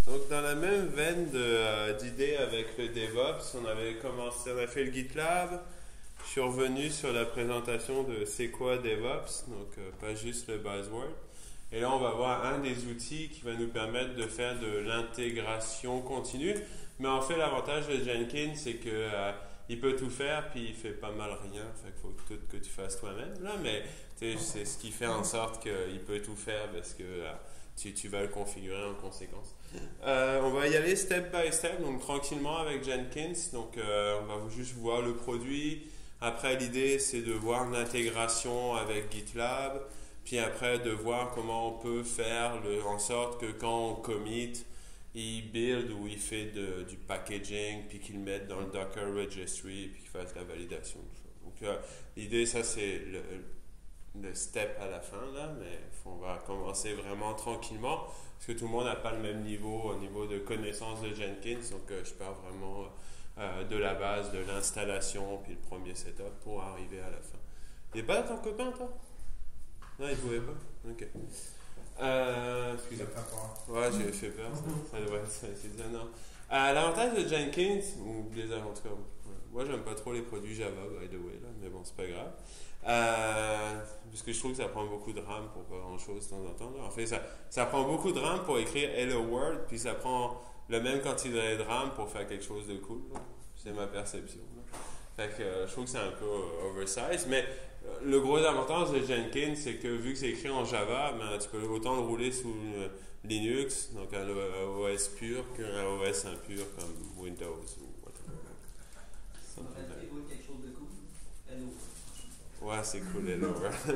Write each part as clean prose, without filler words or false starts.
Donc, dans la même veine d'idées avec le DevOps, on avait commencé, on a fait le GitLab. Je suis revenu sur la présentation de c'est quoi DevOps, donc pas juste le buzzword. Et là, on va voir un des outils qui va nous permettre de faire de l'intégration continue. Mais en fait, l'avantage de Jenkins, c'est que il peut tout faire, puis il fait pas mal rien. Fait qu'il faut tout que tu fasses toi-même. Là, mais c'est ce qui fait en sorte qu'il peut tout faire parce que tu vas le configurer en conséquence. On va y aller step by step, donc tranquillement avec Jenkins. Donc, on va juste voir le produit. Après, l'idée, c'est de voir l'intégration avec GitLab. Puis après, de voir comment on peut faire en sorte que quand on commit, il build ou il fait du packaging, puis qu'il le mette dans le Docker Registry, puis qu'il fasse la validation. Donc, l'idée, ça, c'est le step à la fin, là, mais on va commencer vraiment tranquillement, parce que tout le monde n'a pas le même niveau au niveau de connaissance de Jenkins, donc je pars vraiment de la base, de l'installation, puis le premier setup pour arriver à la fin. Il n'est pas ton copain, toi? Non, il ne pouvait pas? Ok. Excusez-moi. Ouais, j'ai fait peur, ça devrait être ça. Non. L'avantage de Jenkins, ou Blazor en tout cas, moi j'aime pas trop les produits Java, by the way, là, mais bon, c'est pas grave. Parce que je trouve que ça prend beaucoup de RAM pour pas grand chose de temps en temps. Là. En fait, ça prend beaucoup de RAM pour écrire Hello World, puis ça prend le même quantité de RAM pour faire quelque chose de cool. Là. C'est ma perception. Là. Fait que je trouve que c'est un peu oversize, mais le gros avantage de Jenkins, c'est que vu que c'est écrit en Java, ben, tu peux autant le rouler sous Linux, donc un OS pur, qu'un OS impur comme Windows ou whatever. Ça me fait quelque chose de cool. Hello. Ouais, c'est cool, Hello.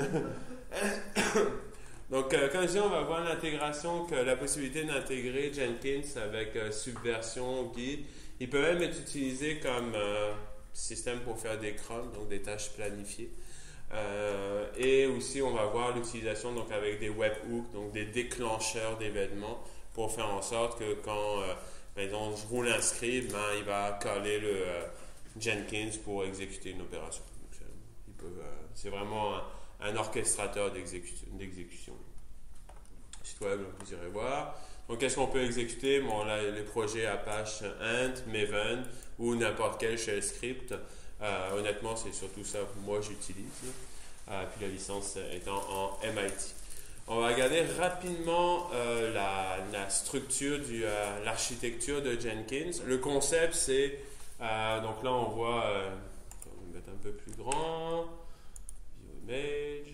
Donc, quand je dis on va voir l'intégration, la possibilité d'intégrer Jenkins avec Subversion, Git, il peut même être utilisé comme système pour faire des cron, donc des tâches planifiées. Et aussi, on va voir l'utilisation donc avec des webhooks, donc des déclencheurs d'événements pour faire en sorte que quand donc, je roule un script, il va coller le Jenkins pour exécuter une opération. C'est vraiment un orchestrateur d'exécution. Site web, vous irez voir. Donc, qu'est-ce qu'on peut exécuter? Bon, là, les projets Apache Ant, Maven ou n'importe quel shell script. Honnêtement, c'est surtout ça que moi j'utilise. Puis la licence étant en MIT. On va regarder rapidement la structure, l'architecture de Jenkins. Le concept, c'est, donc là on voit, on va mettre un peu plus grand, View Image.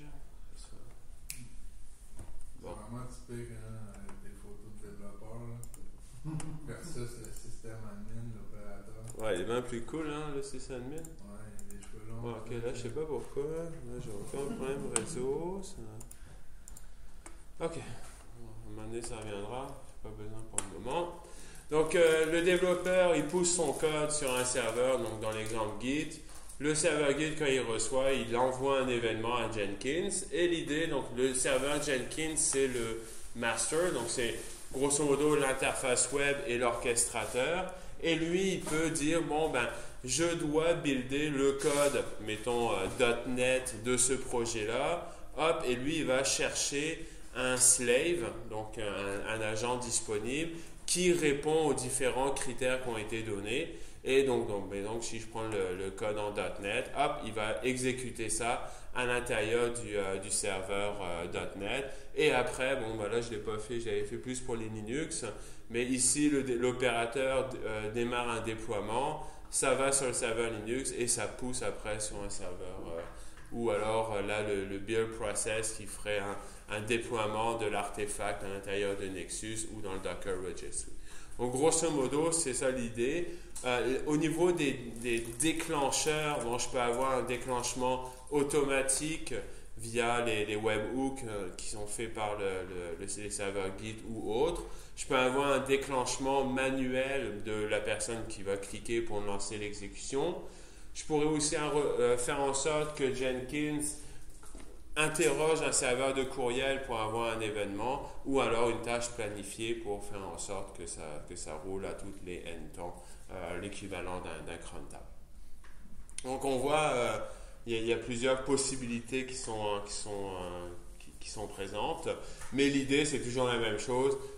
Bon. C'est vraiment typique, hein, des photos de développeurs, versus le système admin, l'opérateur. Ouais, il est bien plus cool, hein, le système admin. Ouais, il y a des cheveux longs. Ok, là, je sais pas pourquoi. Là, j'ai encore un problème réseau. Ça... Ok. À un moment donné, ça reviendra. J'ai pas besoin pour le moment. Donc, le développeur, il pousse son code sur un serveur, donc dans l'exemple Git. Le serveur Git, quand il reçoit, il envoie un événement à Jenkins. Et l'idée, donc, le serveur Jenkins, c'est le master. Donc, c'est grosso modo l'interface web et l'orchestrateur. Et lui, il peut dire, bon, ben, je dois builder le code, mettons .NET de ce projet-là. Hop, et lui, il va chercher un slave, donc un agent disponible, qui répond aux différents critères qui ont été donnés. Et donc si je prends le code en .NET, hop, il va exécuter ça à l'intérieur du serveur .NET. Et après, bon, ben là, je ne l'ai pas fait, je l'avais fait plus pour les Linux. Mais ici, l'opérateur démarre un déploiement, ça va sur le serveur Linux et ça pousse après sur un serveur. Ou alors, là, le build process qui ferait un déploiement de l'artefact à l'intérieur de Nexus ou dans le Docker Registry. Donc, grosso modo, c'est ça l'idée. Au niveau des déclencheurs, bon, je peux avoir un déclenchement automatique via les webhooks qui sont faits par les serveurs Git ou autres. Je peux avoir un déclenchement manuel de la personne qui va cliquer pour lancer l'exécution. Je pourrais aussi faire en sorte que Jenkins interroge un serveur de courriel pour avoir un événement ou alors une tâche planifiée pour faire en sorte que ça roule à toutes les n temps, l'équivalent d'un cron tab. Donc on voit, il y a plusieurs possibilités qui sont présentes, mais l'idée c'est toujours la même chose,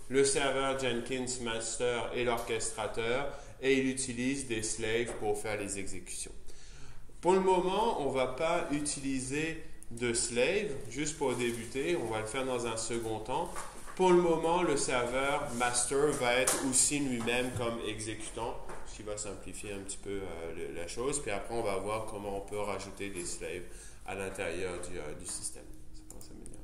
le serveur Jenkins master et l'orchestrateur, et il utilise des slaves pour faire les exécutions. Pour le moment, on ne va pas utiliser de slave, juste pour débuter, on va le faire dans un second temps. Pour le moment, le serveur master va être aussi lui-même comme exécutant, ce qui va simplifier un petit peu la chose. Puis après, on va voir comment on peut rajouter des slaves à l'intérieur du système. Ça commence à m'énerver.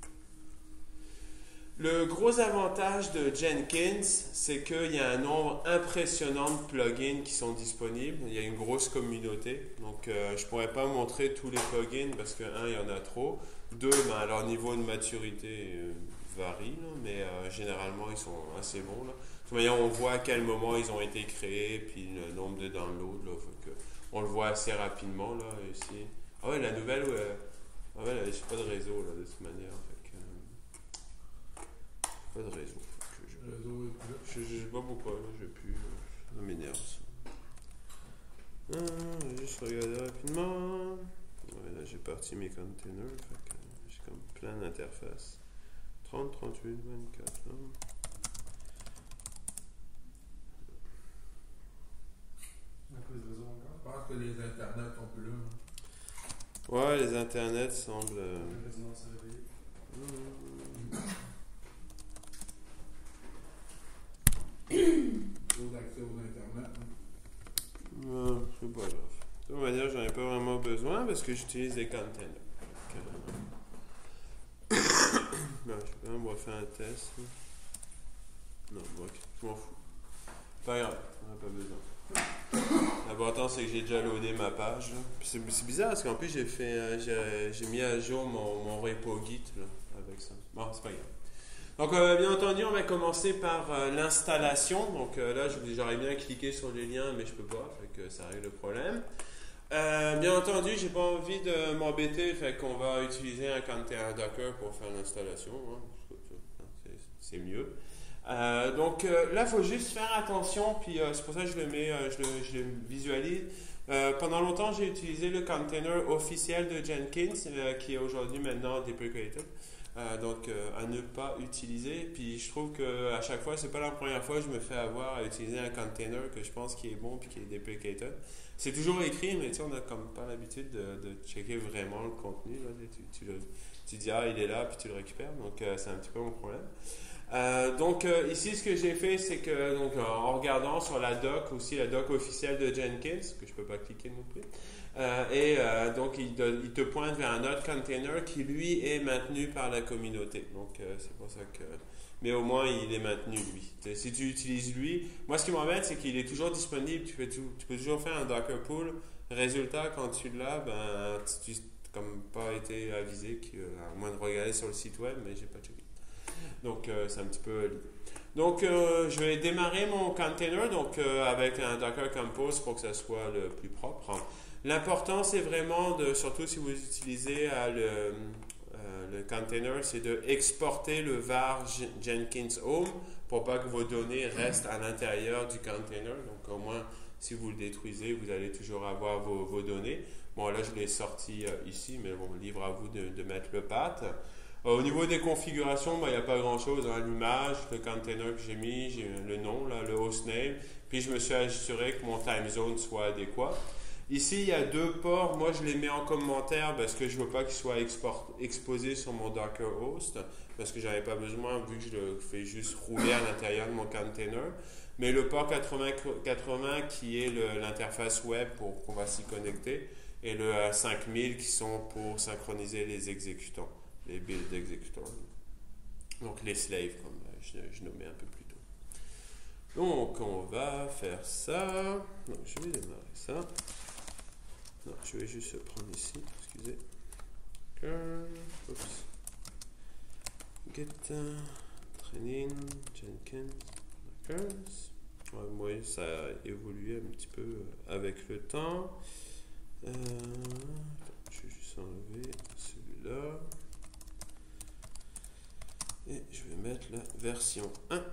Le gros avantage de Jenkins, c'est qu'il y a un nombre impressionnant de plugins qui sont disponibles. Il y a une grosse communauté. Donc, je ne pourrais pas montrer tous les plugins parce que, un, il y en a trop. Deux, leur niveau de maturité varie, là, mais généralement, ils sont assez bons. Là. De toute manière, on voit à quel moment ils ont été créés, puis le nombre de downloads. Là, on le voit assez rapidement, là, ici. Ah ouais, la nouvelle, ah ouais, j'ai pas de réseau, là, de toute manière. Pas de réseau. Je sais pas pourquoi, là, j'ai plus. Ça m'énerve, ça. Je vais juste regarder rapidement. Ouais, là, j'ai parti mes containers. J'ai comme plein d'interfaces. 30, 38, 24. Là. À cause du réseau encore? Je pense que les internets sont plus là. Ouais, les internets semblent. Le réseau s'est réveillé. Trop d'accès aux internets. C'est pas grave. De toute manière, j'en ai pas vraiment besoin parce que j'utilise des containers. Non, je sais pas, on va faire un test. Non, ok, je m'en fous. Pas grave, on n'a pas besoin. L'important, c'est que j'ai déjà loadé ma page. C'est bizarre parce qu'en plus, j'ai mis à jour mon repo Git là, avec ça. Bon, c'est pas grave. Donc, bien entendu, on va commencer par l'installation. Donc là, j'aurais bien cliqué sur les liens, mais je peux pas, fait que ça règle le problème. Bien entendu, j'ai pas envie de m'embêter, fait qu'on va utiliser un container Docker pour faire l'installation. Hein. C'est mieux. Donc là, il faut juste faire attention, puis c'est pour ça que je le visualise. Pendant longtemps, j'ai utilisé le container officiel de Jenkins, qui est aujourd'hui maintenant deprecated. Donc à ne pas utiliser. Puis je trouve qu'à chaque fois, c'est pas la première fois que je me fais avoir à utiliser un container que je pense qui est bon puis qui est deprecated. C'est toujours écrit, mais tu sais, on n'a comme pas l'habitude de checker vraiment le contenu. Là. Tu dis, ah, il est là, puis tu le récupères. Donc c'est un petit peu mon problème. Donc ici, ce que j'ai fait, c'est que donc, en regardant sur la doc, aussi la doc officielle de Jenkins, que je peux pas cliquer non plus, donc il te pointe vers un autre container qui lui est maintenu par la communauté. Donc c'est pour ça que, mais au moins il est maintenu lui. Si tu utilises lui, moi ce qui m'embête c'est qu'il est toujours disponible. Tu peux toujours faire un Docker pull. Résultat, quand tu l'as, ben tu n'as comme pas été avisé, à moins de regarder sur le site web, mais j'ai pas checké. Donc c'est un petit peu l'idée. Donc je vais démarrer mon container donc avec un Docker Compose pour que ça soit le plus propre. L'important c'est vraiment surtout si vous utilisez le container, c'est de exporter le var Jenkins Home pour pas que vos données restent à l'intérieur du container. Donc au moins si vous le détruisez, vous allez toujours avoir vos données. Bon là je l'ai sorti ici, mais bon, libre à vous de mettre le path. Au niveau des configurations, il n'y a pas grand-chose. Hein. L'image, le container que j'ai mis, j'ai le nom, là, le hostname. Puis je me suis assuré que mon time zone soit adéquat. Ici, il y a deux ports. Moi, je les mets en commentaire parce que je ne veux pas qu'ils soient exposés sur mon Docker host. Parce que je n'avais pas besoin vu que je le fais juste rouler à l'intérieur de mon container. Mais le port 8080 qui est l'interface web pour qu'on va s'y connecter. Et le 5000 qui sont pour synchroniser les exécutants. Les build executors. Donc les slaves, comme je nommais un peu plus tôt. Donc on va faire ça. Donc je vais démarrer ça. Non, je vais juste prendre ici. Excusez. Oups. Get training Jenkins Dockers. Ouais, moi ça a évolué un petit peu avec le temps. Je vais juste enlever celui-là. Et je vais mettre la version 1. Voilà.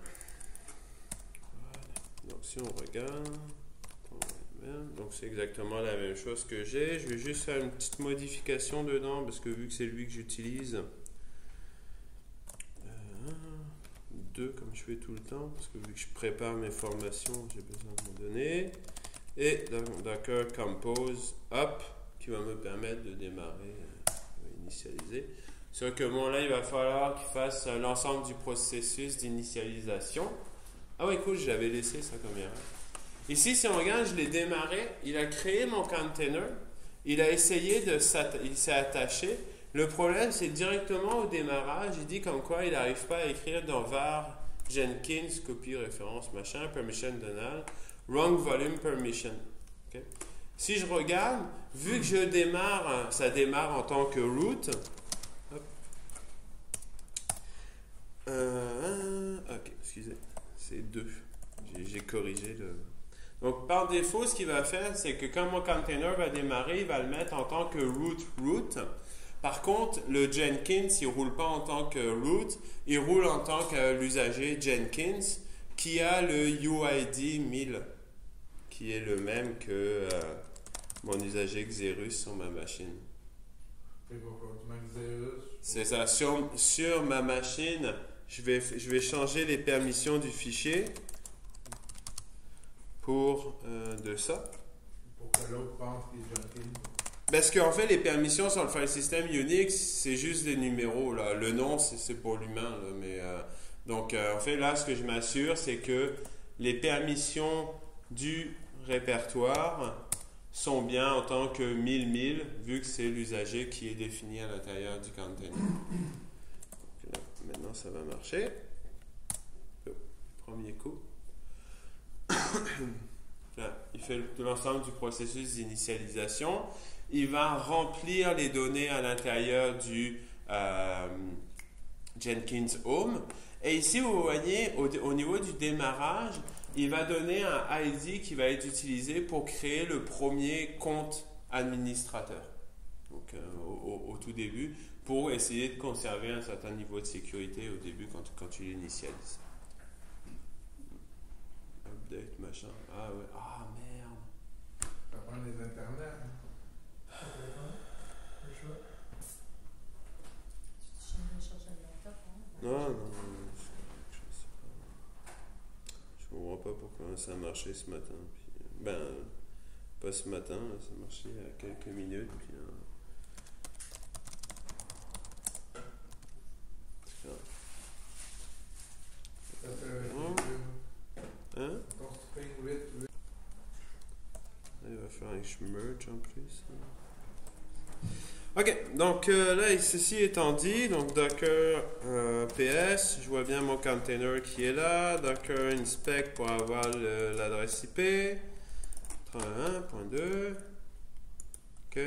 Donc si on regarde, donc c'est exactement la même chose que j'ai. Je vais juste faire une petite modification dedans parce que vu que c'est lui que j'utilise, 2 comme je fais tout le temps, parce que vu que je prépare mes formations, j'ai besoin de m'en donner. Et Docker Compose Up, qui va me permettre de démarrer, initialiser. Sauf que bon, là, il va falloir qu'il fasse l'ensemble du processus d'initialisation. Ah ouais, cool, je l'avais laissé ça comme erreur. Ici, si on regarde, je l'ai démarré, il a créé mon container, il a essayé il s'est attaché. Le problème, c'est directement au démarrage, il dit comme quoi il n'arrive pas à écrire dans var Jenkins, copie, référence, machin, permission donal, wrong volume permission. Okay? Si je regarde, vu que je démarre, ça démarre en tant que root. Ok, excusez, c'est 2. J'ai corrigé le... Donc, par défaut, ce qu'il va faire, c'est que quand mon container va démarrer, il va le mettre en tant que root. Par contre, le Jenkins, il ne roule pas en tant que root, il roule en tant que l'usager Jenkins qui a le UID 1000, qui est le même que mon usager Xerus sur ma machine. C'est ça. Sur ma machine, je vais changer les permissions du fichier pour de ça. Pour que l'autre pense qu'il est Jenkins. Parce qu'en fait, les permissions sur le file system Unix, c'est juste des numéros. Là. Le nom, c'est pour l'humain. Donc, en fait, là, ce que je m'assure, c'est que les permissions du répertoire sont bien en tant que 1000, vu que c'est l'usager qui est défini à l'intérieur du container. Donc, là, maintenant, ça va marcher. Premier coup. Là, il fait l'ensemble du processus d'initialisation. Il va remplir les données à l'intérieur du Jenkins Home. Et ici, vous voyez, au niveau du démarrage, il va donner un ID qui va être utilisé pour créer le premier compte administrateur. Donc, au tout début, pour essayer de conserver un certain niveau de sécurité au début quand tu l'initialises. Update, machin. Ah ouais. Ah merde. Ça prend les internets. Hein. Non, je comprends pas pourquoi ça a marché ce matin. Puis, pas ce matin, ça a marché il y a quelques minutes. Puis, hein? Il va faire un merge en plus. Ok, donc là, ceci étant dit, donc Docker PS, je vois bien mon container qui est là, Docker inspect pour avoir l'adresse IP, 31.2, ok.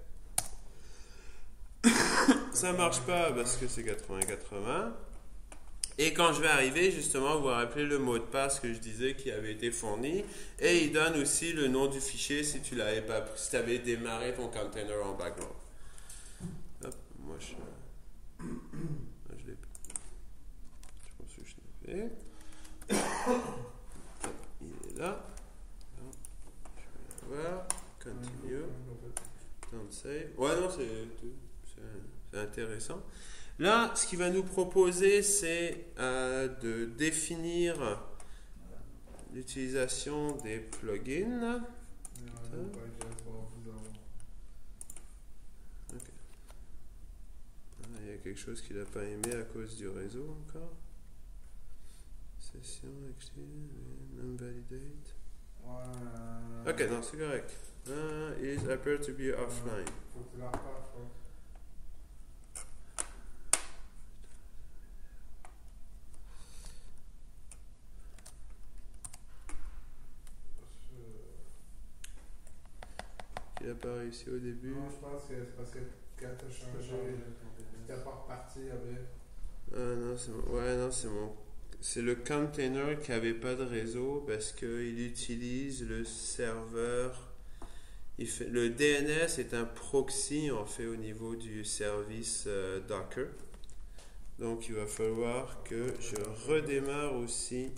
Ça marche pas parce que c'est 80-80. Et quand je vais arriver, justement, vous vous rappelez le mot de passe que je disais qui avait été fourni. Et il donne aussi le nom du fichier si tu l'avais pas pris, si tu avais démarré ton container en background. Hop, moi je l'ai. Je pense que je l'ai fait. Hop, il est là. Je vais voir. Continue. Don't save. Ouais, non, c'est intéressant. Là, ce qu'il va nous proposer, c'est de définir l'utilisation des plugins. Okay. Il y a quelque chose qu'il n'a pas aimé à cause du réseau encore. Session, non-validate. Ok, non, c'est correct. Is appear to be offline. Faut que tu la refasses, quoi. Il n'a pas réussi au début. Non, je pense que c'est parce que quand tu as changé, tu n'es pas reparti avec. C'est le container qui n'avait pas de réseau parce qu'il utilise le serveur. Le DNS est un proxy en fait au niveau du service Docker. Donc il va falloir que je redémarre aussi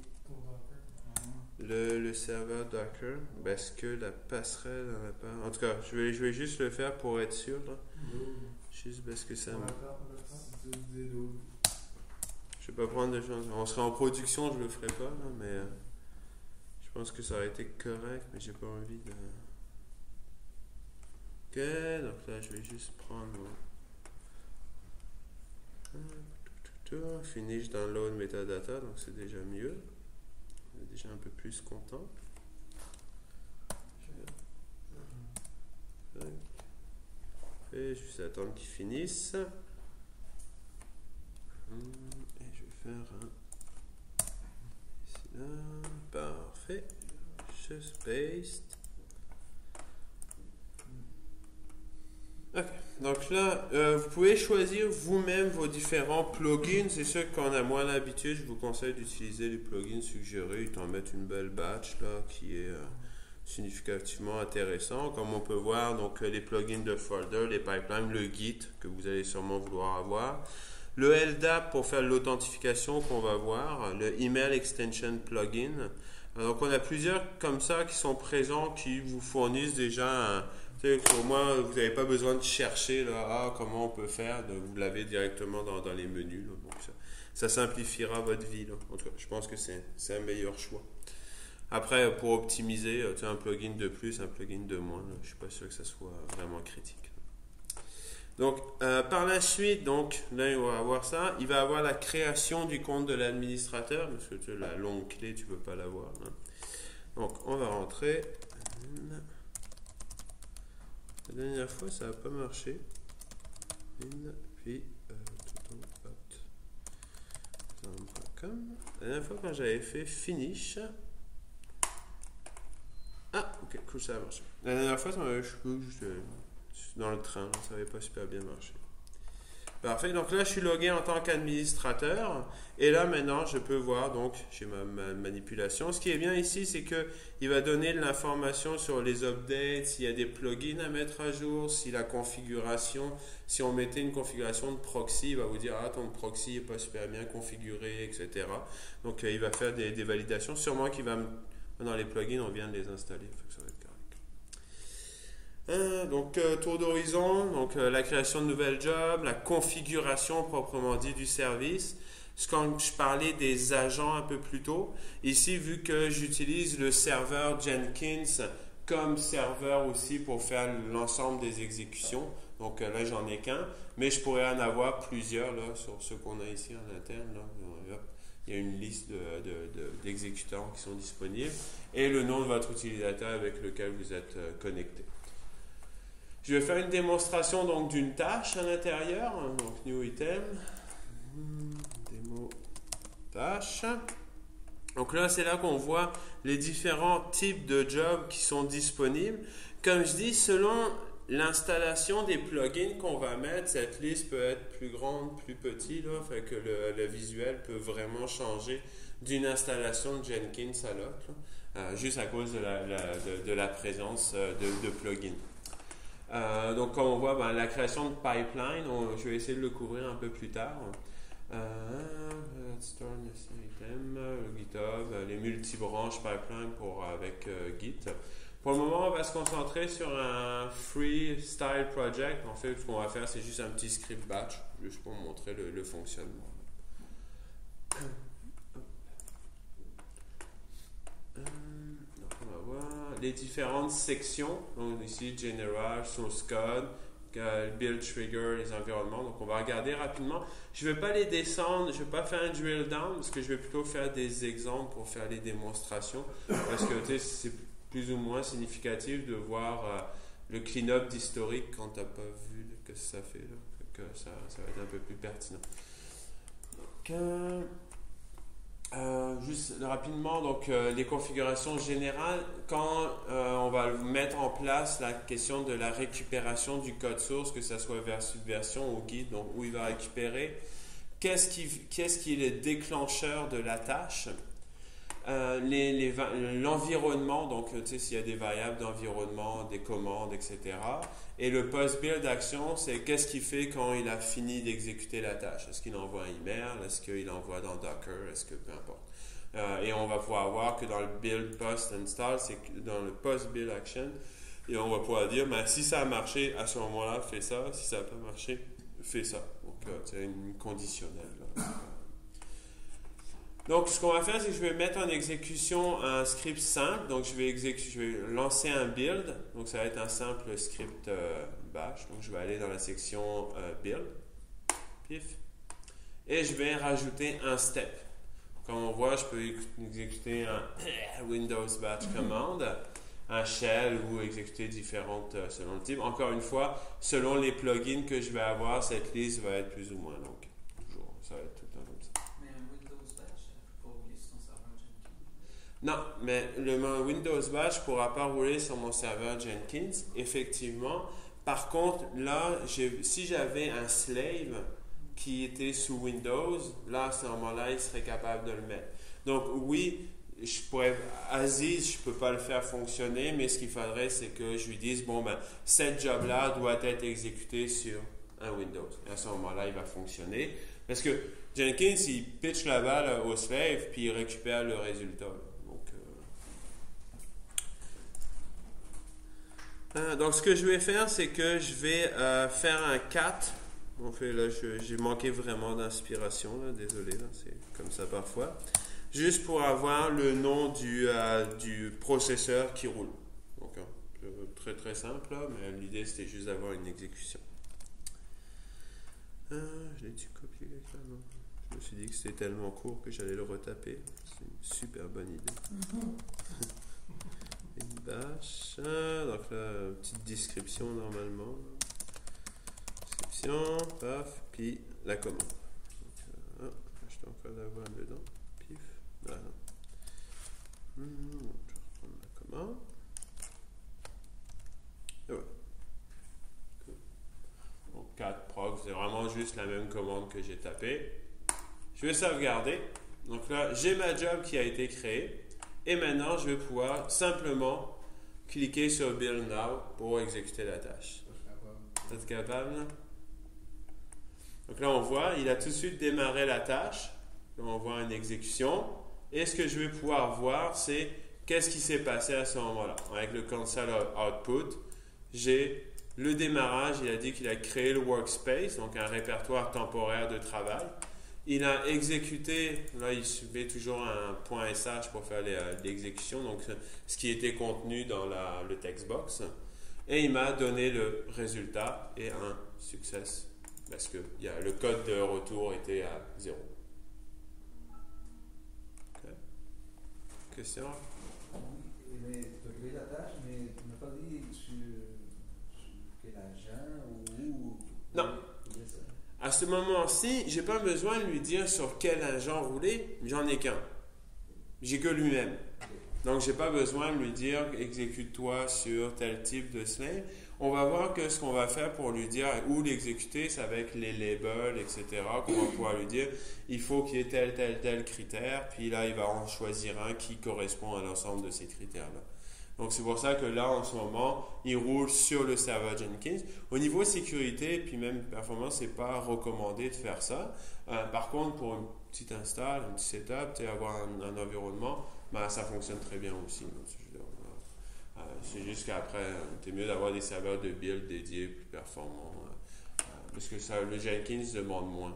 le serveur Docker parce que la passerelle n'en a pas. En tout cas, je vais juste le faire pour être sûr. Là. Juste parce que ça me... Je vais pas prendre de chance. On serait en production, je le ferai pas, là, mais je pense que ça aurait été correct, mais j'ai pas envie de. Ok, donc là je vais juste prendre finish download metadata, donc c'est déjà mieux. On est déjà un peu plus content. Et juste attendre qu'il finisse. Et je vais faire un. Ici, là. Parfait. Just paste. Ok. Donc là, vous pouvez choisir vous-même vos différents plugins. C'est sûr qu'on a moins l'habitude. Je vous conseille d'utiliser les plugins suggérés. Ils t'en mettent une belle batch là qui est significativement intéressant. Comme on peut voir, donc les plugins de folder, les pipelines, le Git que vous allez sûrement vouloir avoir. Le LDAP pour faire l'authentification qu'on va voir, le Email Extension Plugin. Donc on a plusieurs comme ça qui sont présents, qui vous fournissent déjà au moins vous n'avez pas besoin de chercher là, comment on peut faire, vous l'avez directement dans les menus. Là. Donc ça simplifiera votre vie. Là. En tout cas, je pense que c'est un meilleur choix. Après, pour optimiser, un plugin de plus, un plugin de moins, là, je ne suis pas sûr que ça soit vraiment critique. Donc, par la suite, donc, là, il va avoir ça. Il va avoir la création du compte de l'administrateur, parce que la longue clé, tu ne peux pas l'avoir. Hein. Donc, on va rentrer. La dernière fois, ça n'a pas marché. Puis, la dernière fois, quand j'avais fait finish. Ah, ok, cool, ça a marché. La dernière fois, je suis dans le train, ça n'avait pas super bien marché. Parfait, donc là, je suis logué en tant qu'administrateur. Et là, maintenant, je peux voir, donc, j'ai ma manipulation. Ce qui est bien ici, c'est qu'il va donner de l'information sur les updates, s'il y a des plugins à mettre à jour, si la configuration, si on mettait une configuration de proxy, il va vous dire, ah, ton proxy n'est pas super bien configuré, etc. Donc, il va faire des validations. Sûrement qu'il va dans les plugins, on vient de les installer. Ça va être correct. Donc, tour d'horizon, donc la création de nouvelles jobs, la configuration proprement dit du service. Quand je parlais des agents un peu plus tôt, ici, vu que j'utilise le serveur Jenkins comme serveur aussi pour faire l'ensemble des exécutions, donc là, j'en ai qu'un, mais je pourrais en avoir plusieurs là, sur ce qu'on a ici en interne. Là. Il y a une liste d'exécutants qui sont disponibles et le nom de votre utilisateur avec lequel vous êtes connecté. Je vais faire une démonstration donc d'une tâche à l'intérieur. Donc, new item, démo tâche. Donc là, c'est là qu'on voit les différents types de jobs qui sont disponibles. Comme je dis, selon l'installation des plugins qu'on va mettre, cette liste peut être plus grande, plus petite, là, fait que le visuel peut vraiment changer d'une installation de Jenkins à l'autre, juste à cause de la présence de plugins. Donc, comme on voit, la création de pipeline, je vais essayer de le couvrir un peu plus tard. GitHub, les multibranches pipeline avec Git. Pour le moment, on va se concentrer sur un freestyle project. En fait, ce qu'on va faire, c'est juste un petit script batch, juste pour montrer le fonctionnement. Donc, on va voir les différentes sections. Donc, ici, General, Source Code, Build Trigger, les environnements. Donc, on va regarder rapidement. Je ne vais pas les descendre, je ne vais pas faire un drill down, parce que je vais plutôt faire des exemples pour faire les démonstrations. Parce que, c'est plus ou moins significatif de voir le clean-up d'historique quand tu n'as pas vu ce que ça fait. Là. Que ça va être un peu plus pertinent. Donc, juste rapidement, donc, les configurations générales, quand on va mettre en place la question de la récupération du code source, que ce soit version ou Git, donc où il va récupérer, qu'est-ce qui est le déclencheur de la tâche? L'environnement, donc s'il y a des variables d'environnement, des commandes, etc. Et le post-build action, c'est qu'est-ce qu'il fait quand il a fini d'exécuter la tâche. Est-ce qu'il envoie un email? Est-ce qu'il envoie dans Docker? Est-ce que peu importe. Et on va pouvoir voir que dans le build post-install, c'est dans le post-build action, et on va pouvoir dire, si ça a marché, à ce moment-là, fais ça. Si ça n'a pas marché, fais ça. Donc, c'est une conditionnelle. Là. Donc, ce qu'on va faire, c'est que je vais mettre en exécution un script simple. Donc, je vais lancer un build. Donc, ça va être un simple script bash. Donc, je vais aller dans la section build. Pif. Et je vais rajouter un step. Comme on voit, je peux exécuter un Windows batch command, un shell ou exécuter différentes selon le type. Encore une fois, selon les plugins que je vais avoir, cette liste va être plus ou moins longue. Toujours, ça va être tout le temps comme ça. Mais un Windows batch, il ne peut pas rouler sur ton serveur Jenkins. Non, mais le Windows batch ne pourra pas rouler sur mon serveur Jenkins, effectivement. Par contre, là, si j'avais un slave qui était sous Windows, là, à ce moment-là, il serait capable de le mettre. Donc, oui, Aziz, je ne peux pas le faire fonctionner, mais ce qu'il faudrait, c'est que je lui dise, bon, ben, cette job-là doit être exécutée sur un Windows. Et à ce moment-là, il va fonctionner. Parce que Jenkins, il pitch la balle au slave, puis il récupère le résultat. Donc, ce que je vais faire, c'est que je vais faire un cat. En fait, là, j'ai manqué vraiment d'inspiration. Désolé, là, c'est comme ça parfois. Juste pour avoir le nom du processeur qui roule. Donc, très très simple, là, mais l'idée, c'était juste d'avoir une exécution. Je l'ai-tu copié quelque part? Non. Je me suis dit que c'était tellement court que j'allais le retaper. C'est une super bonne idée. Une bash. Donc là, petite description normalement. Description, paf, puis la commande. Donc, je dois encore l'avoir dedans. Pif, voilà. Je vais reprendre la commande. Et voilà. Cool. Donc 4 proc, c'est vraiment juste la même commande que j'ai tapée. Je vais sauvegarder. Donc là, j'ai ma job qui a été créée. Et maintenant, je vais pouvoir simplement cliquer sur Build Now pour exécuter la tâche. Vous êtes capable, là? Donc là, on voit, il a tout de suite démarré la tâche. Là, on voit une exécution. Et ce que je vais pouvoir voir, c'est qu'est-ce qui s'est passé à ce moment-là. Avec le console output, j'ai le démarrage. Il a dit qu'il a créé le workspace, donc un répertoire temporaire de travail. Il a exécuté, là il met toujours un point .sh pour faire l'exécution, donc ce qui était contenu dans le textbox. Et il m'a donné le résultat et un success, parce que le code de retour était à 0. Okay. Question? Mais tu peux créer la tâche, mais tu ne m'as pas dit sur quel agent ou... Non. À ce moment-ci, je n'ai pas besoin de lui dire sur quel agent rouler, j'en ai qu'un. J'ai que lui-même. Donc, je n'ai pas besoin de lui dire exécute-toi sur tel type de slave. On va voir que ce qu'on va faire pour lui dire où l'exécuter, c'est avec les labels, etc. Qu'on va pouvoir lui dire il faut qu'il y ait tel critère, puis là, il va en choisir un qui correspond à l'ensemble de ces critères-là. Donc, c'est pour ça que là, en ce moment, il roule sur le serveur Jenkins. Au niveau sécurité et puis même performance, ce n'est pas recommandé de faire ça. Par contre, pour une petite install, un petit setup, avoir un environnement, ça fonctionne très bien aussi. C'est juste qu'après, c'est mieux d'avoir des serveurs de build dédiés plus performants. Parce que le Jenkins demande moins.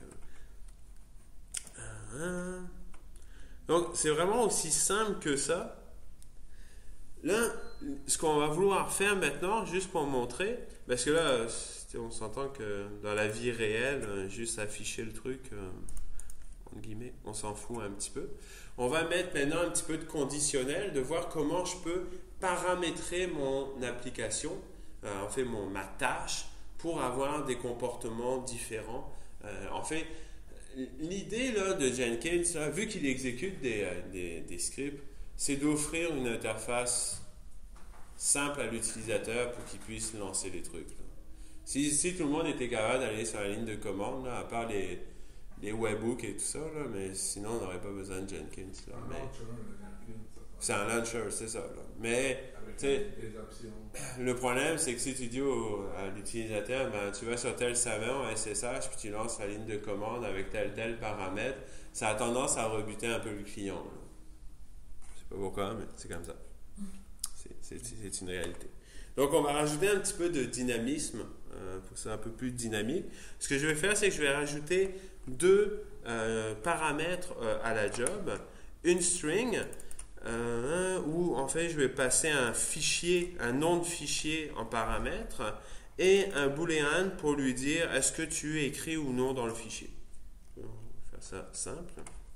Donc, c'est vraiment aussi simple que ça. Là, ce qu'on va vouloir faire maintenant, juste pour montrer, parce que là, on s'entend que dans la vie réelle, juste afficher le truc, entre guillemets, on s'en fout un petit peu. On va mettre maintenant un petit peu de conditionnel, de voir comment je peux paramétrer mon application, en fait ma tâche, pour avoir des comportements différents. En fait, l'idée là, de Jenkins, là, vu qu'il exécute des scripts, c'est d'offrir une interface simple à l'utilisateur pour qu'il puisse lancer les trucs. Là. Si tout le monde était capable d'aller sur la ligne de commande, là, à part les webhooks et tout ça, là, mais sinon on n'aurait pas besoin de Jenkins. Là, c'est un launcher, c'est ça. Là. Mais le problème, c'est que si tu dis à l'utilisateur, tu vas sur tel serveur en SSH, puis tu lances la ligne de commande avec tel paramètre, ça a tendance à rebuter un peu le client. Là. Pas pourquoi, mais c'est comme ça. C'est une réalité. Donc, on va rajouter un petit peu de dynamisme pour que ce soit un peu plus dynamique. Ce que je vais faire, c'est que je vais rajouter deux paramètres à la job. Une string où, en fait, je vais passer un fichier, un nom de fichier en paramètre et un boolean pour lui dire est-ce que tu es écrit ou non dans le fichier. On va faire ça simple.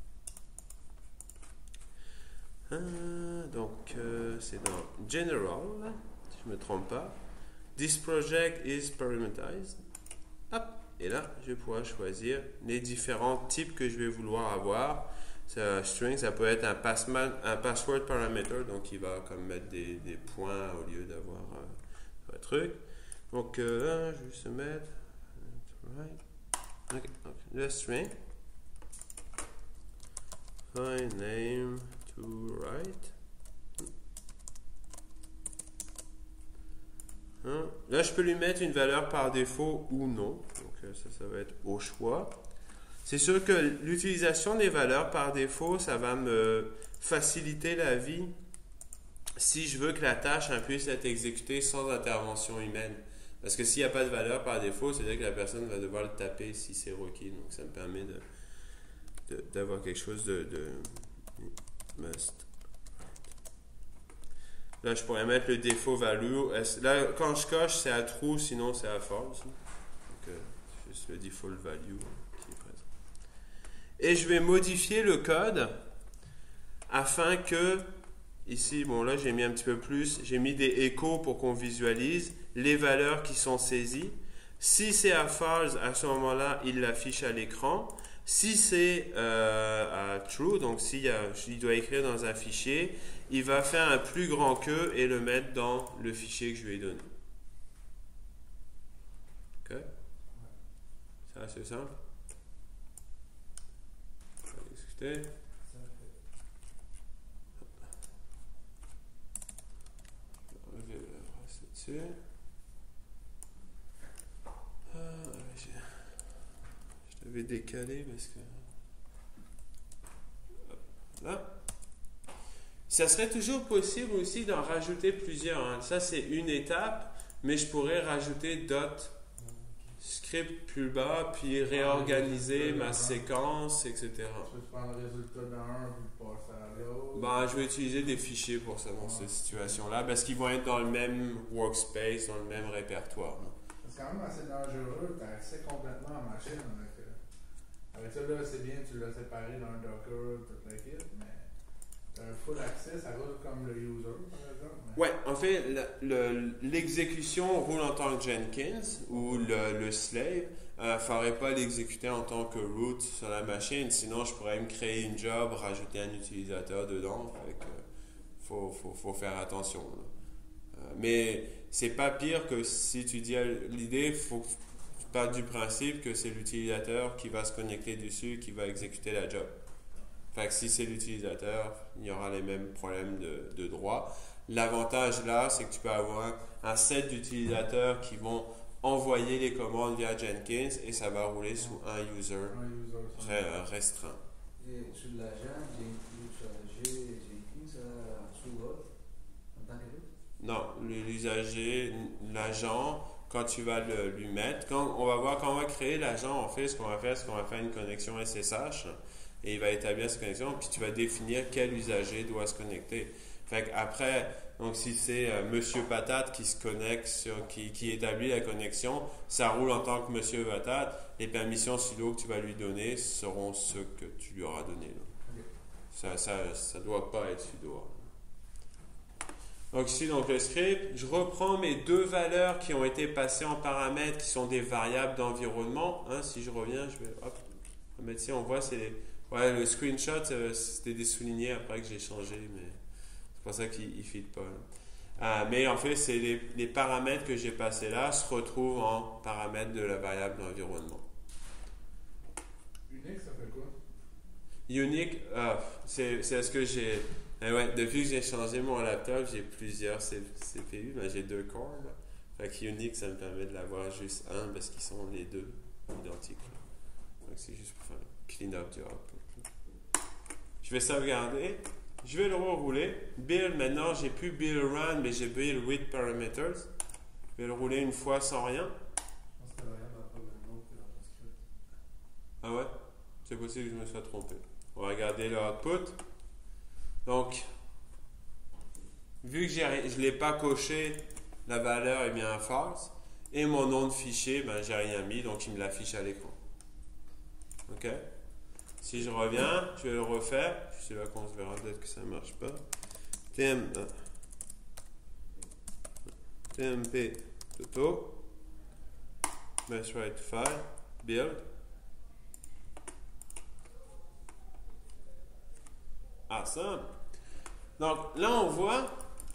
Donc, c'est dans General, si je ne me trompe pas. This project is parameterized. Hop, et là, je vais pouvoir choisir les différents types que je vais vouloir avoir. String, ça peut être un password parameter, donc il va comme mettre des points au lieu d'avoir un truc. Donc, je vais juste mettre okay, le string. Find name to write. Là, je peux lui mettre une valeur par défaut ou non. Donc, ça va être au choix. C'est sûr que l'utilisation des valeurs par défaut, ça va me faciliter la vie si je veux que la tâche puisse être exécutée sans intervention humaine. Parce que s'il n'y a pas de valeur par défaut, c'est-à-dire que la personne va devoir le taper si c'est requis. Donc, ça me permet d'avoir quelque chose de must. Là, je pourrais mettre le défaut value. Là, quand je coche, c'est à true, sinon c'est à false. Donc, juste le default value qui est présent. Et je vais modifier le code afin que, ici, bon là j'ai mis un petit peu plus, j'ai mis des échos pour qu'on visualise les valeurs qui sont saisies. Si c'est à false, à ce moment-là, il l'affiche à l'écran. Si c'est à true, donc s'il doit écrire dans un fichier, il va faire un plus grand que et le mettre dans le fichier que je lui ai donné. Ok? C'est assez simple. On va discuter. Je vais passer dessus. Je l'avais décalé parce que... Là. Ça serait toujours possible aussi d'en rajouter plusieurs. Hein. Ça, c'est une étape, mais je pourrais rajouter d'autres script plus bas, puis réorganiser ma séquence, etc. Tu peux prendre le résultat d'un puis le passer à l'autre. Ben, je vais utiliser des fichiers pour ça dans cette situation-là, parce qu'ils vont être dans le même workspace, dans le même répertoire. C'est quand même assez dangereux, tu as accès complètement à la machine. Avec ça, là, c'est bien, tu l'as séparé dans un Docker, toute la kit, mais tu as un full accès, ça roule comme le user, par exemple. Mais... Ouais, en fait, l'exécution roule en tant que Jenkins ou le slave. Il ne faudrait pas l'exécuter en tant que root sur la machine, sinon je pourrais me créer une job, rajouter un utilisateur dedans. Faut faire attention. Mais c'est pas pire que si tu dis l'idée, il faut que tu partes du principe que c'est l'utilisateur qui va se connecter dessus, qui va exécuter la job. Fait que si c'est l'utilisateur, il y aura les mêmes problèmes de droit. L'avantage là, c'est que tu peux avoir un set d'utilisateurs qui vont envoyer les commandes via Jenkins et ça va rouler sous un user restreint. Et sur l'agent, j'ai Jenkins sous autre en tant que root? Non, l'usager, l'agent, quand tu vas lui mettre, quand on va créer l'agent, en fait, ce qu'on va faire, c'est qu'on va faire une connexion SSH et il va établir cette connexion, puis tu vas définir quel usager doit se connecter. Fait qu'après, donc si c'est Monsieur Patate qui se connecte, qui établit la connexion, ça roule en tant que Monsieur Patate. Les permissions sudo que tu vas lui donner seront ceux que tu lui auras donnés. Okay. Ça doit pas être sudo. Donc ici, donc le script, je reprends mes deux valeurs qui ont été passées en paramètres, qui sont des variables d'environnement. Hein, si je reviens, je vais mettre ici, on voit, le screenshot, c'était des soulignés après que j'ai changé, mais c'est pour ça qu'il ne fit pas. Mais en fait, c'est les paramètres que j'ai passés là se retrouvent en paramètres de la variable d'environnement. Unique, ça fait quoi? Unique, c'est ce que j'ai... Ouais, depuis que j'ai changé mon laptop, j'ai plusieurs CPU, mais j'ai 2 corps. Là. Fait que Unique, ça me permet de l'avoir juste un parce qu'ils sont les deux identiques. Donc c'est juste pour faire un clean-up du output. Je vais sauvegarder. je vais le rerouler. Build, maintenant, j'ai plus build run, mais j'ai build with parameters. Je vais le rouler une fois sans rien. Je pense que t'as rien dans le programme que dans ton script. Ah ouais? C'est possible que je me sois trompé. On va regarder le output. Donc, vu que je ne l'ai pas coché, la valeur est bien false. Et mon nom de fichier, ben, j'ai rien mis, donc il me l'affiche à l'écran. OK? Si je reviens, je vais le refaire. C'est là qu'on se verra, peut-être que ça ne marche pas. TMP Toto. Let's write file. Build. Ah, ça. Donc là, on voit.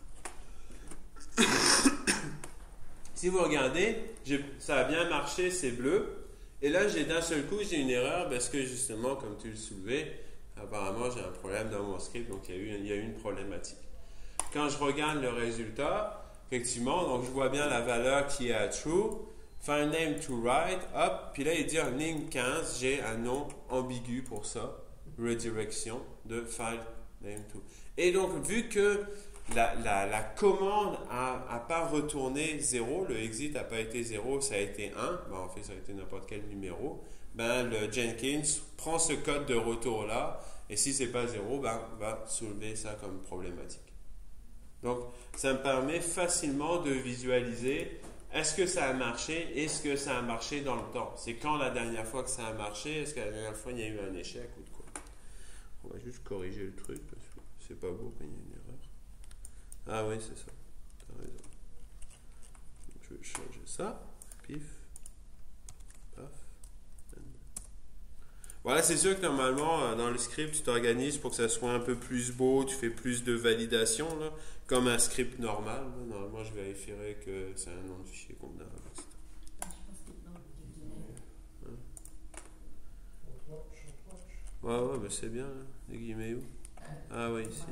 Si vous regardez, ça a bien marché, c'est bleu. Et là, d'un seul coup, j'ai une erreur parce que justement, comme tu le soulevais, apparemment, j'ai un problème dans mon script, donc il y a eu une problématique. Quand je regarde le résultat, effectivement, donc je vois bien la valeur qui est à true. File name to write, hop, puis là, il dit en ligne 15, j'ai un nom ambigu pour ça, redirection de file name to. Et donc, vu que la commande n'a pas retourné 0, le exit n'a pas été 0, ça a été 1, ben en fait ça a été n'importe quel numéro, ben le Jenkins prend ce code de retour là, et si c'est pas 0, ben va soulever ça comme problématique. Donc ça me permet facilement de visualiser, est-ce que ça a marché, est-ce que ça a marché dans le temps, c'est quand la dernière fois que ça a marché, est-ce que la dernière fois il y a eu un échec ou de quoi. On va juste corriger le truc, parce que c'est pas beau quand il y a une erreur. Ah oui, c'est ça. T'as raison. Je vais changer ça. Pif. Paf. Voilà, c'est sûr que normalement, dans le script, tu t'organises pour que ça soit un peu plus beau, tu fais plus de validation, là, comme un script normal. Là. Normalement, je vérifierai que c'est un nom de fichier convenable, etc. Ouais, mais c'est bien, là. Les guillemets où? Ah oui, ici.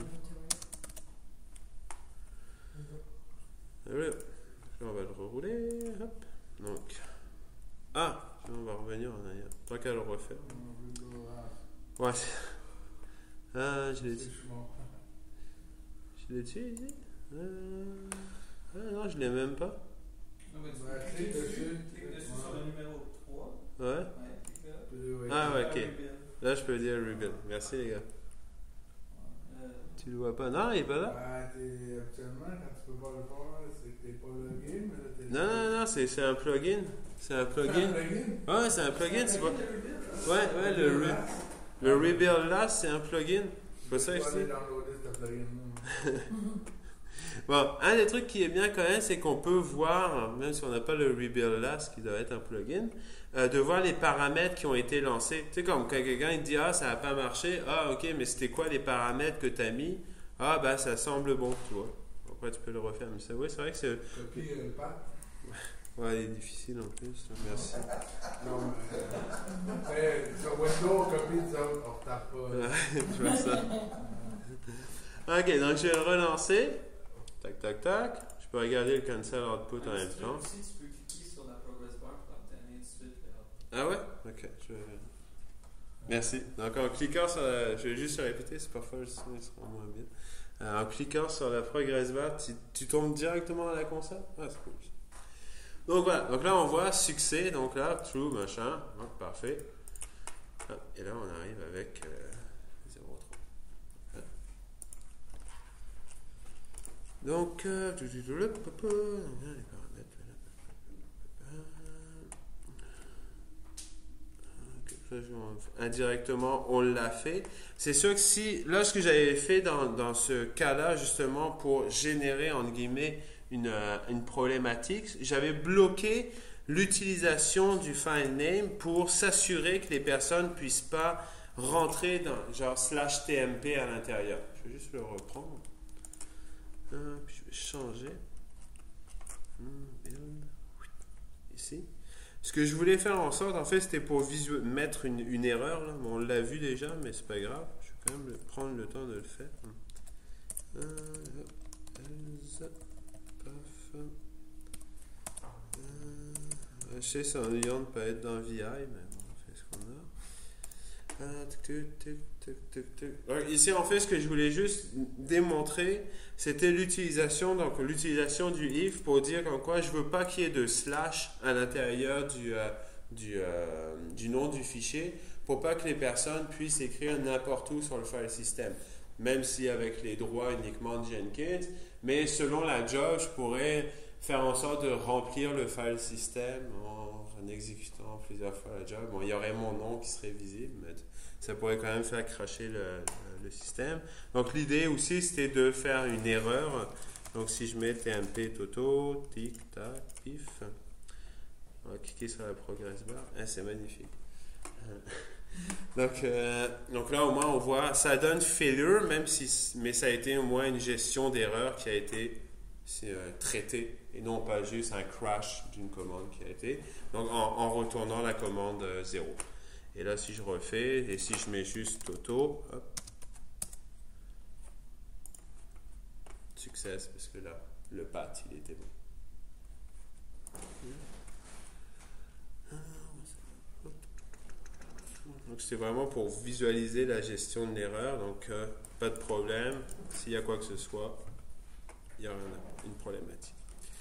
Là, on va le rerouler. Hop. Donc. Ah, on va revenir en arrière. Tant qu'à le refaire. Ouais. Ah, je l'ai dit. Je l'ai tué ici? Ah non, je l'ai même pas. Non, mais tu cliques dessus sur le numéro 3. Ouais. Clique là. Ah ouais, ok. Là, je peux dire rebuild. Merci les gars. Tu le vois pas? Non, il est pas là? Actuellement, quand tu peux pas le faire, c'est que t'es pas logué, mais Non, là, non, non, c'est un plugin. C'est un plugin. Ouais, c'est un plugin, c'est pas. Ouais, le Rebuild Last, c'est un plugin. C'est pas ça que je dis. Bon, un des trucs qui est bien quand même, c'est qu'on peut voir, même si on n'a pas le Rebuild Last, qui doit être un plugin, de voir les paramètres qui ont été lancés. Tu sais, comme quand quelqu'un il dit « Ah, ça n'a pas marché. Ah, ok, mais c'était quoi les paramètres que tu as mis? Ah, ben, ça semble bon, tu vois. » Après, tu peux le refaire. Mais ça, oui, c'est vrai que c'est... Copie le pas. Ouais, il est difficile en plus. Merci. Non, mais sur Windows, copie des autres, on ne retarde pas. Je vois ça. Ok, donc je vais le relancer. Tac, tac, tac. Je peux regarder le cancel output en même temps. Si tu peux cliquer sur la progress bar pour obtenir tout de suite le output. Ah ouais? Ok. Merci. Donc en cliquant sur la... Je vais juste le répéter, c'est parfois le son sera moins bien. En cliquant sur la progress bar, tu tombes directement à la console? Ah, c'est cool. Donc voilà. Donc là, on voit succès. Donc là, true, machin. Oh, parfait. Ah, et là, on arrive avec 0,3. Donc, indirectement, on l'a fait. C'est sûr que si, là, ce que j'avais fait dans ce cas-là, justement, pour générer, entre guillemets, une problématique, j'avais bloqué l'utilisation du file name pour s'assurer que les personnes ne puissent pas rentrer dans genre /tmp à l'intérieur. Je vais juste le reprendre. Puis je vais changer. Build. Ici. Ce que je voulais faire en sorte, en fait, c'était pour mettre une erreur. Là. Bon, on l'a vu déjà, mais c'est pas grave. Je vais quand même prendre le temps de le faire. Je sais que c'est ennuyant de ne pas être dans VI, mais bon, on fait ce qu'on a. Alors, ici, en fait, ce que je voulais juste démontrer, c'était l'utilisation, donc l'utilisation du if pour dire qu'en quoi je veux pas qu'il y ait de slash à l'intérieur du nom du fichier pour pas que les personnes puissent écrire n'importe où sur le file system, même si avec les droits uniquement de Jenkins, mais selon la job, je pourrais faire en sorte de remplir le file system en exécutant plusieurs fois la job. Bon, il y aurait mon nom qui serait visible, mais ça pourrait quand même faire cracher le système. Donc l'idée aussi, c'était de faire une erreur. Donc si je mets TMP Toto, tic, tac, pif, on va cliquer sur la progress bar. Ah, c'est magnifique. Donc là, au moins, on voit, ça donne failure, mais ça a été au moins une gestion d'erreur qui a été traitée et non pas juste un crash d'une commande qui a été. Donc en retournant la commande 0. Et là, si je refais, et si je mets juste Toto, hop, success, parce que là, le path, il était bon. Donc, c'est vraiment pour visualiser la gestion de l'erreur. Donc, pas de problème. S'il y a quoi que ce soit, il y aura une problématique.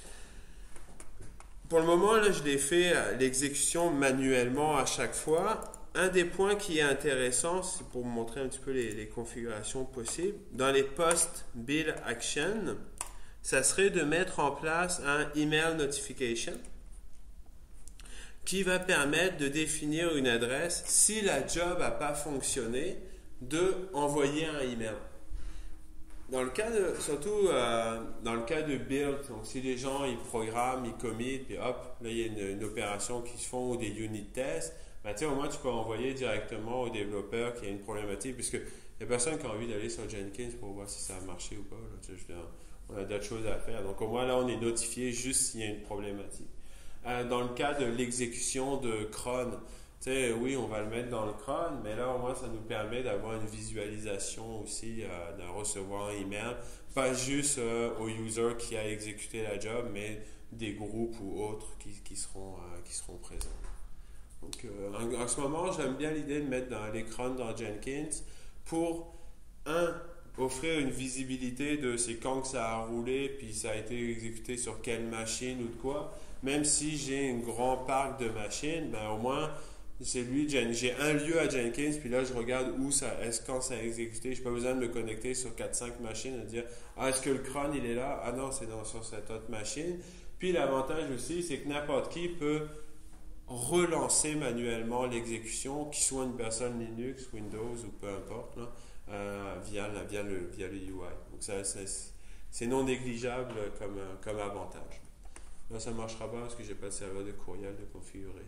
Pour le moment, là, je l'ai fait l'exécution manuellement à chaque fois. Un des points qui est intéressant, c'est pour vous montrer un petit peu les configurations possibles. Dans les post build action, ça serait de mettre en place un email notification qui va permettre de définir une adresse si la job n'a pas fonctionné, de envoyer un email. Dans le cas de, surtout dans le cas de build, donc si les gens ils programment, ils commit, puis hop, là il y a une opération qui se font ou des unit tests, ben, au moins tu peux envoyer directement au développeur qu'il y a une problématique, puisque il n'y a personne qui a envie d'aller sur Jenkins pour voir si ça a marché ou pas. Là, on a d'autres choses à faire. Donc au moins là on est notifié juste s'il y a une problématique. Dans le cas de l'exécution de cron, oui, on va le mettre dans le cron, mais là, au moins, ça nous permet d'avoir une visualisation aussi, de recevoir un email, pas juste au user qui a exécuté la job, mais des groupes ou autres qui seront présents. Donc, en ce moment, j'aime bien l'idée de mettre dans l'écran dans Jenkins pour, offrir une visibilité de c'est quand que ça a roulé, puis ça a été exécuté sur quelle machine ou de quoi. Même si j'ai un grand parc de machines, ben au moins, j'ai un lieu à Jenkins, puis là, je regarde quand ça a exécuté. Je n'ai pas besoin de me connecter sur 4-5 machines et dire est-ce que le cron, il est là? Ah non, c'est sur cette autre machine. Puis l'avantage aussi, c'est que n'importe qui peut relancer manuellement l'exécution, qu'il soit une personne Linux, Windows ou peu importe, là, via le UI. Donc, c'est non négligeable comme avantage. Là, ça ne marchera pas parce que je n'ai pas de serveur de courriel de configurer.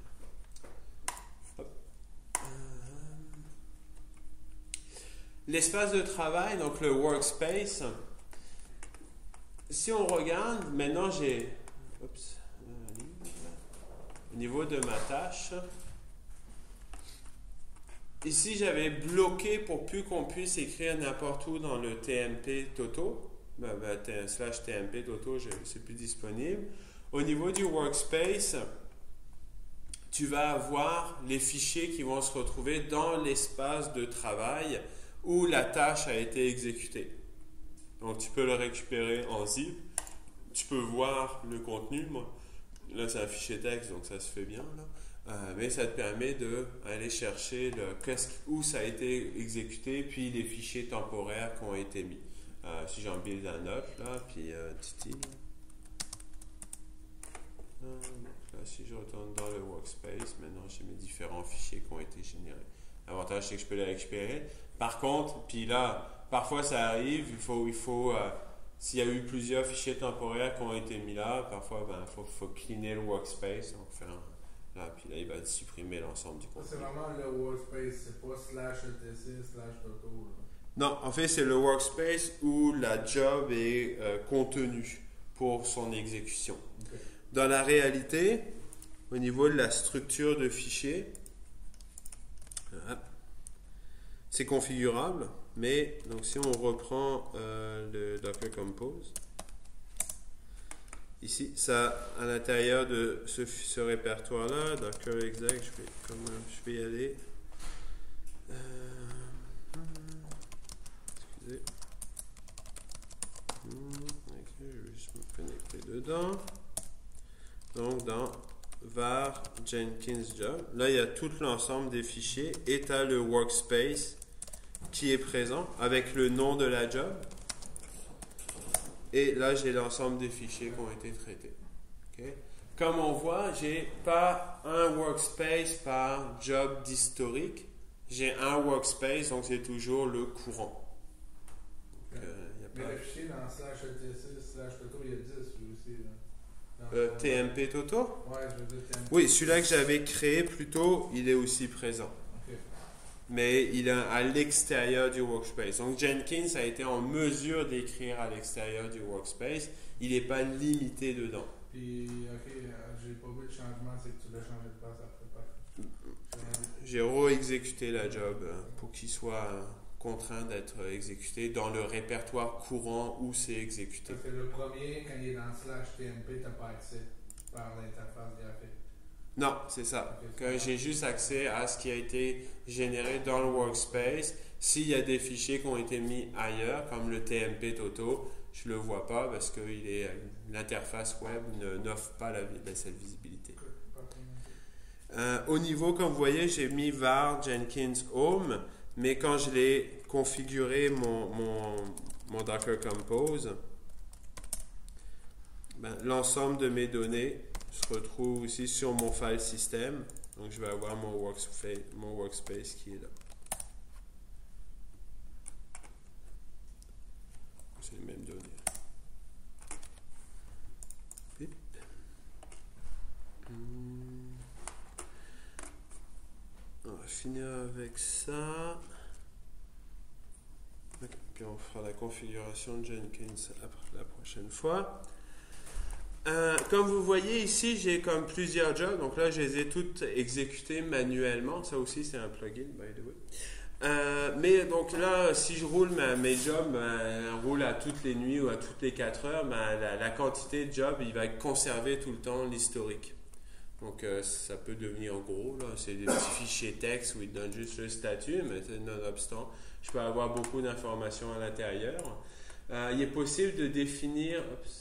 L'espace de travail, donc le workspace. Si on regarde, maintenant j'ai... au niveau de ma tâche, ici j'avais bloqué pour plus qu'on puisse écrire n'importe où dans le TMP Toto. Slash TMP Toto, c'est plus disponible. Au niveau du workspace, tu vas avoir les fichiers qui vont se retrouver dans l'espace de travail où la tâche a été exécutée. Donc, tu peux le récupérer en zip. Tu peux voir le contenu. Là, c'est un fichier texte, donc ça se fait bien. Là. Mais ça te permet d'aller chercher où ça a été exécuté, puis les fichiers temporaires qui ont été mis. Si j'en build un autre, là, puis Titi. Là, si je retourne dans le workspace, maintenant j'ai mes différents fichiers qui ont été générés. L'avantage, c'est que je peux les récupérer. Par contre, puis là, parfois ça arrive, il faut s'il y a eu plusieurs fichiers temporaires qui ont été mis là, parfois, faut cleaner le workspace. Donc, là, puis là, il va supprimer l'ensemble du contenu. C'est vraiment le workspace, c'est pas /etc/toto. Non, en fait, c'est le workspace où la job est contenue pour son exécution. Okay. Dans la réalité, au niveau de la structure de fichier, c'est configurable, mais donc si on reprend le Docker Compose, ici, ça à l'intérieur de ce répertoire-là, Docker exec, je vais y aller. Excusez. Ok, je vais juste me connecter dedans. Donc dans var Jenkins job, là il y a tout l'ensemble des fichiers et tu as le workspace qui est présent avec le nom de la job. Et là j'ai l'ensemble des fichiers qui ont été traités. Okay? Comme on voit, j'ai pas un workspace par job d'historique. J'ai un workspace, donc c'est toujours le courant. Donc, mais le fichier dans slash /etc/toto, il y a 10 lui aussi. TMP Toto? Ouais, je veux dire TMP. Oui, celui-là que j'avais créé plus tôt, il est aussi présent. Okay. Mais il est à l'extérieur du workspace. Donc Jenkins a été en mesure d'écrire à l'extérieur du workspace. Il n'est pas limité dedans. Puis, ok, j'ai pas vu le changement, c'est que tu l'as changé de place après. J'ai re-exécuté la job pour qu'il soit contraint d'être exécuté dans le répertoire courant où c'est exécuté. Parce que le premier, quand il est dans slash TMP, tu n'as pas accès par l'interface graphique. Non, c'est ça. Okay, j'ai juste accès à ce qui a été généré dans le workspace. S'il y a des fichiers qui ont été mis ailleurs, comme le TMP Toto, je ne le vois pas parce que l'interface web n'offre pas cette visibilité. Au niveau, comme vous voyez, j'ai mis var Jenkins Home, mais quand je l'ai configuré mon Docker Compose, l'ensemble de mes données se retrouve aussi sur mon file system. Donc je vais avoir mon workspace qui est là. C'est les mêmes données. Pip. On va finir avec ça. Puis on fera la configuration de Jenkins la prochaine fois. Comme vous voyez ici, j'ai comme plusieurs jobs. Donc là, je les ai toutes exécutées manuellement. Ça aussi, c'est un plugin, by the way. Mais donc là, si je roule mes jobs, roule à toutes les nuits ou à toutes les 4 heures, la quantité de jobs, il va conserver tout le temps l'historique. Donc ça peut devenir gros. C'est des petits fichiers texte où il donne juste le statut, mais nonobstant, je peux avoir beaucoup d'informations à l'intérieur. Il est possible de définir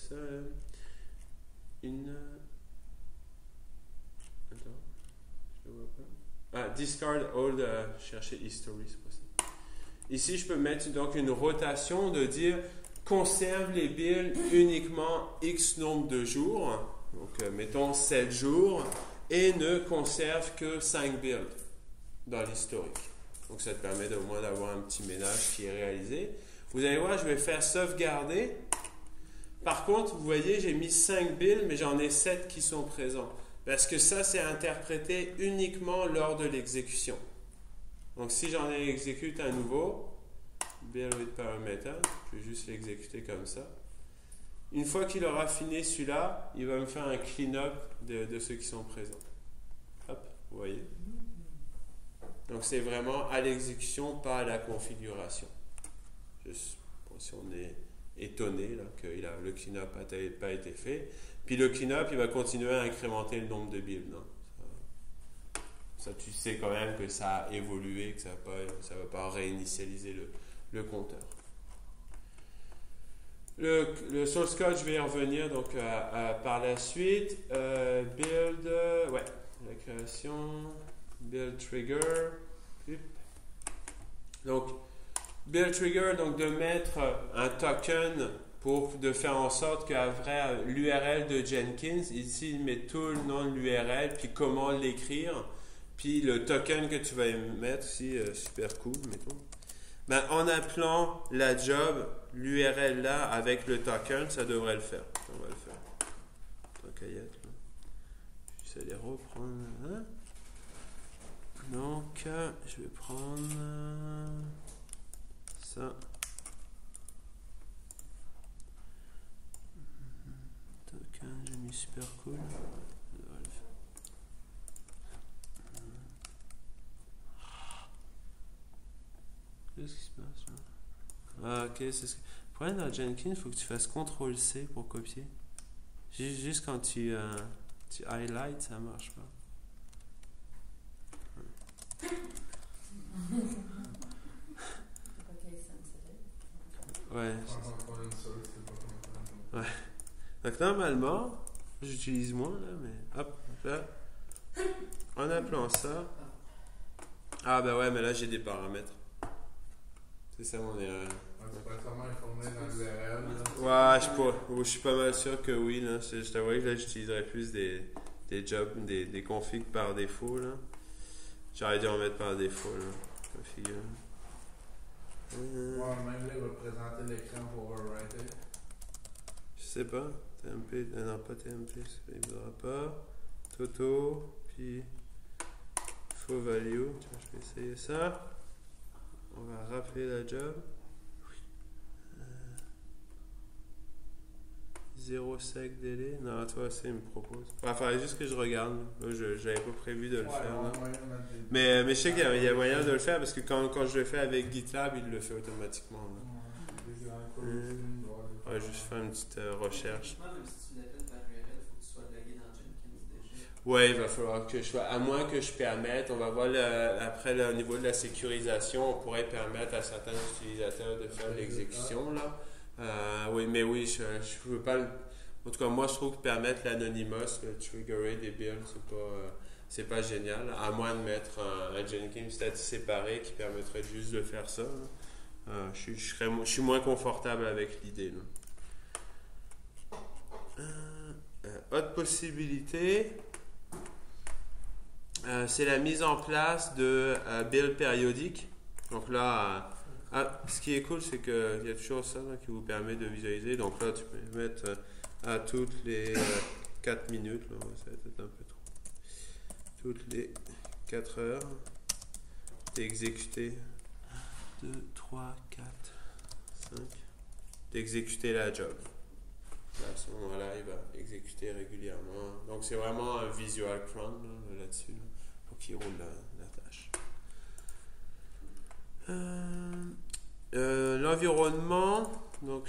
discard all, chercher history, c'est possible. Ici, je peux mettre donc une rotation de dire conserve les builds uniquement X nombre de jours, donc mettons 7 jours, et ne conserve que 5 builds dans l'historique. Donc ça te permet au moins d'avoir un petit ménage qui est réalisé. Vous allez voir, je vais faire sauvegarder. Par contre, vous voyez, j'ai mis 5 builds, mais j'en ai 7 qui sont présents. Parce que ça, c'est interprété uniquement lors de l'exécution. Donc, si j'en exécute un nouveau, build with parameter, je vais juste l'exécuter comme ça. Une fois qu'il aura fini celui-là, il va me faire un clean-up de ceux qui sont présents. Hop, vous voyez. Donc, c'est vraiment à l'exécution, pas à la configuration. Juste pour si on est étonné là, que le clean-up n'a pas été fait. Puis le clean-up, il va continuer à incrémenter le nombre de builds. Ça, tu sais quand même que ça a évolué, que ça ne va pas réinitialiser le compteur. Le source code, je vais y revenir donc, par la suite. Build, la création, build trigger. Donc, build trigger, donc de mettre un token de faire en sorte qu'après l'URL de Jenkins, ici il met tout le nom de l'URL, puis comment l'écrire, puis le token que tu vas mettre aussi, super cool, mettons. En appelant la job, l'URL là, avec le token, ça devrait le faire. On va le faire. Tocaillette, là. J'essaie de les reprendre. Hein? Donc, je vais prendre ça. J'ai mis super cool. Qu'est-ce qui se passe là? Ah, ok, c'est ce que... Le problème dans Jenkins, il faut que tu fasses CTRL-C pour copier. Juste quand tu highlight, ça marche pas. Ouais. Quand une source, c'est pas comme ça. Donc normalement, j'utilise moins là, mais hop, là. En appelant ça. Ah ben ouais, mais là j'ai des paramètres. C'est ça mon erreur. Ouais, tu pourrais sûrement informer dans l'URL. là. Ouais, je suis pas mal sûr que oui. Là. Je t'avoue que là j'utiliserais plus des jobs, des configs par défaut. Là. J'aurais dû en mettre par défaut. Là. Configure. Ouais, même là, il va te présenter l'écran pour overwriter. Je sais pas. TMP, non pas TMP, ça ne voudra pas. Toto, puis faux value. Tiens, je vais essayer ça. On va rappeler la job. 0 sec délai. Non, toi, ça, il me propose. Il fallait juste que je regarde. Là, je n'avais pas prévu de le faire. Là. Mais je sais qu'il y a moyen de le faire parce que quand je le fais avec GitLab, il le fait automatiquement. Là. Ouais, juste faire une petite recherche. Même si tu l'appelles par URL, il faut que tu sois logué dans Jenkins déjà. Ouais, il va falloir que je sois. À moins que je permette, on va voir après au niveau de la sécurisation, on pourrait permettre à certains utilisateurs de faire l'exécution. Là. Oui, mais oui, je veux pas. En tout cas, moi, je trouve que permettre l'anonymous, le triggerer des builds, c'est pas génial. À moins de mettre un Jenkins statut séparé qui permettrait juste de faire ça. Je suis moins confortable avec l'idée. Autre possibilité, c'est la mise en place de builds périodiques. Donc là, ce qui est cool, c'est qu'il y a toujours ça là, qui vous permet de visualiser. Donc là, tu peux mettre à toutes les 4 minutes. Là, ça va être un peu trop. Toutes les 4 heures, d'exécuter 2, 3, 4, 5, d'exécuter la job. À ce moment-là, il va exécuter régulièrement. Donc, c'est vraiment un visual cron là-dessus, là, pour qu'il roule la tâche. L'environnement, donc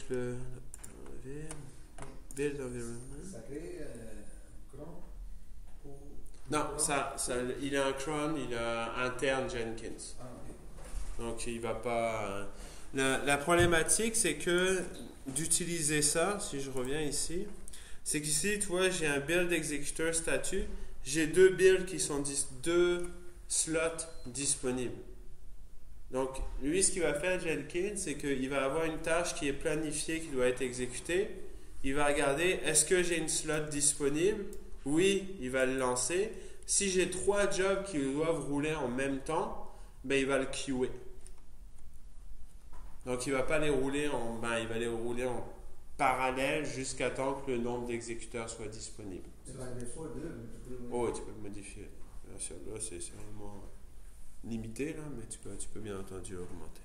build environment. Ça crée cron pour... Non, il a un cron, il a interne Jenkins. Ah, ok. Donc, il va pas. La problématique, c'est que d'utiliser ça, si je reviens ici, c'est qu'ici, tu vois, j'ai un build exécuteur statut, j'ai deux builds qui sont deux slots disponibles. Donc, lui, ce qu'il va faire, Jenkins, c'est qu'il va avoir une tâche qui est planifiée, qui doit être exécutée. Il va regarder, est-ce que j'ai une slot disponible? Oui, il va le lancer. Si j'ai 3 jobs qui doivent rouler en même temps, ben, il va le queuer. Donc, il ne va pas les rouler il va les rouler en parallèle jusqu'à temps que le nombre d'exécuteurs soit disponible. C'est par défaut 2, mais tu peux... Oh, tu peux le modifier. Bien sûr, là, c'est vraiment limité, là, mais tu peux bien entendu augmenter.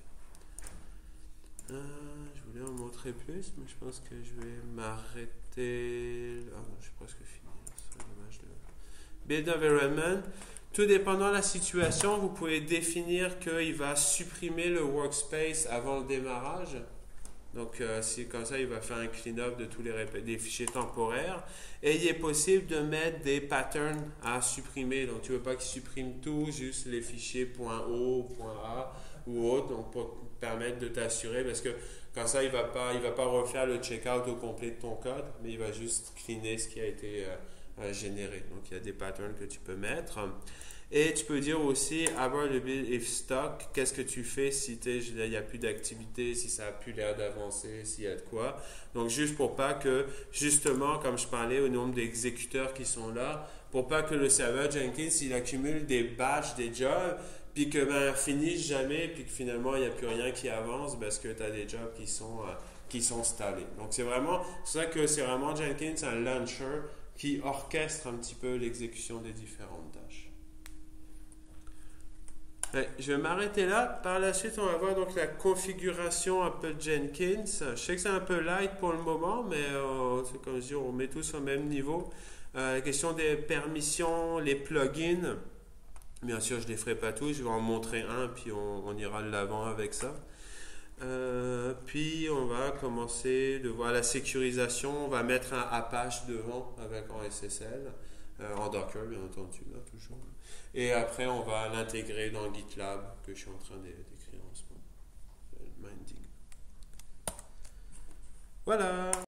Je voulais en montrer plus, mais je pense que je vais m'arrêter. Ah non, je suis presque fini. C'est dommage de... Build environment. Tout dépendant de la situation, vous pouvez définir qu'il va supprimer le workspace avant le démarrage. Donc, si comme ça, il va faire un clean-up de tous des fichiers temporaires. Et il est possible de mettre des patterns à supprimer. Donc, tu ne veux pas qu'il supprime tout, juste les fichiers .o, .a ou autre. Donc, pour permettre de t'assurer, parce que comme ça, il va pas refaire le checkout au complet de ton code, mais il va juste cleaner ce qui a été généré. Donc, il y a des patterns que tu peux mettre. Et tu peux dire aussi, avoir le build if stock, qu'est-ce que tu fais si il n'y a plus d'activité, si ça n'a plus l'air d'avancer, s'il y a de quoi. Donc, juste pour pas que, justement, comme je parlais au nombre d'exécuteurs qui sont là, pour pas que le serveur Jenkins, il accumule des batchs, des jobs, puis que finisse jamais, puis que finalement, il n'y a plus rien qui avance parce que tu as des jobs qui sont installés. Donc, c'est ça que c'est vraiment Jenkins, un launcher qui orchestre un petit peu l'exécution des différentes tâches. Je vais m'arrêter là. Par la suite, on va voir donc la configuration un peu de Jenkins. Je sais que c'est un peu light pour le moment, mais c'est comme je dis, on met tous au même niveau. La question des permissions, les plugins. Bien sûr, je ne les ferai pas tous. Je vais en montrer un, puis on ira de l'avant avec ça. Puis, on va commencer de voir la sécurisation. On va mettre un Apache devant en SSL, en Docker, bien entendu, là, toujours. Et après, on va l'intégrer dans GitLab que je suis en train d'écrire en ce moment. Minding. Voilà.